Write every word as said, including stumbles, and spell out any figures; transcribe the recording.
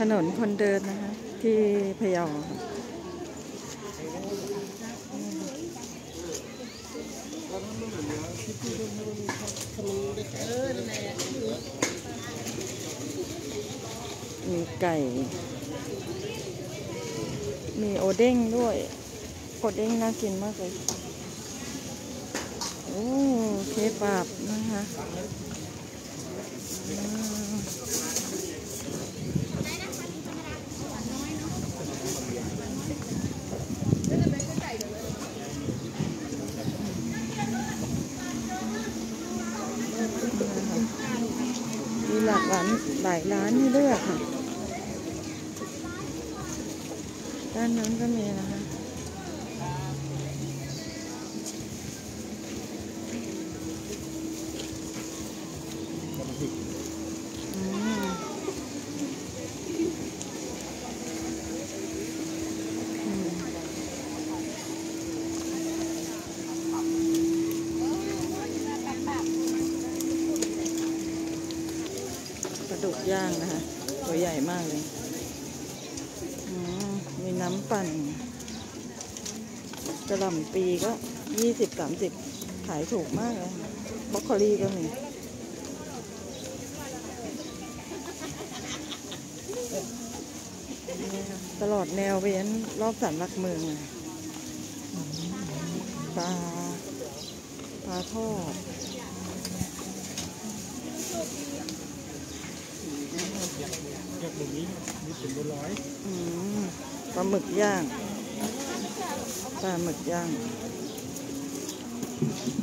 นนคนเดินนะคะที่พะเยามีไก่มีโอเด้งด้วยโอเด้งน่ากินมากเลยโอ้เคบับนะคะมีหลากหลายหลายร้านให้เลือกค่ะด้านนั้นก็มีนะคะปลาดุกย่างนะคะตัวใหญ่มากเลยมีน้ำปั่นกระหล่ำปีก็ยี่สิบสามสิบขายถูกมากเลยบรอกโคลีก็มีตลอดแนวเว้นรอบศาลหลักเมืองปลาปลาทอดแบบนี้มีเป็นร้อยปลาหมึกย่างปลาหมึกย่าง